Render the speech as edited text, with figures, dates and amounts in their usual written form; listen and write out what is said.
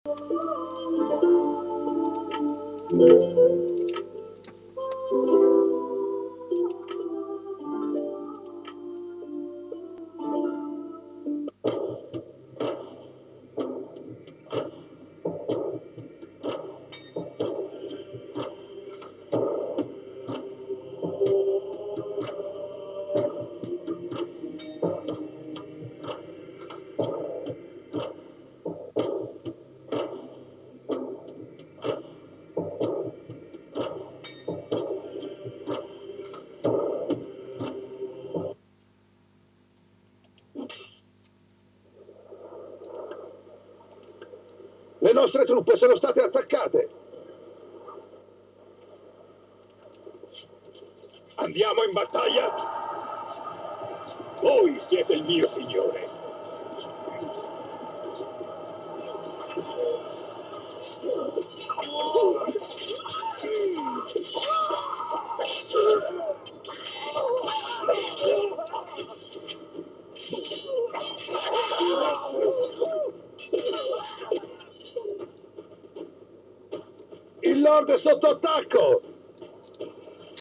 Le nostre truppe sono state attaccate. Andiamo in battaglia? Voi siete il mio signore. Il Lord è sotto attacco!